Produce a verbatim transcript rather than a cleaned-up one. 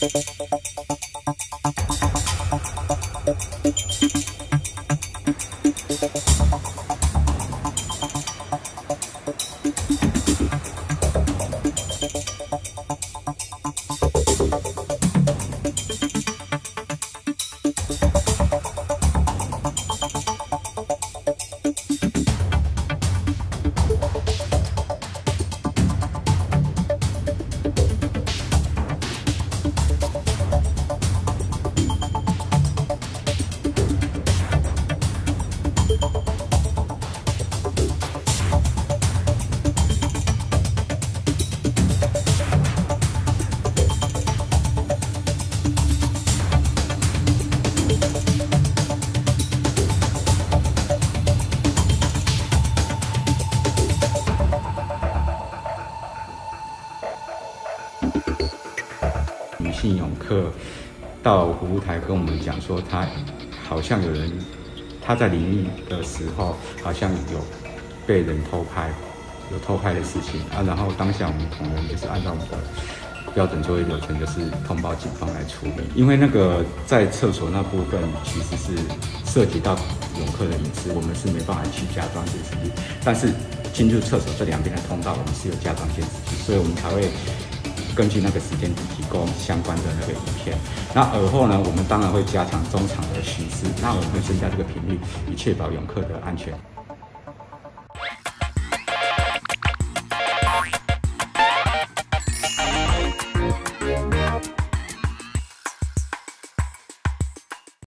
女性泳客到服务台跟我们讲说，她好像有人，她在淋浴的时候好像有被人偷拍，有偷拍的事情啊。然后当下我们同仁就是按照我们的标准作业流程，就是通报警方来处理。因为那个在厕所那部分其实是涉及到泳客的隐私，我们是没办法去加装监视器。但是进入厕所这两边的通道，我们是有加装监视器，所以我们才会根据那个时间点提供相关的那个影片。那尔后呢，我们当然会加强中场的巡视，那我们会增加这个频率，以确保泳客的安全。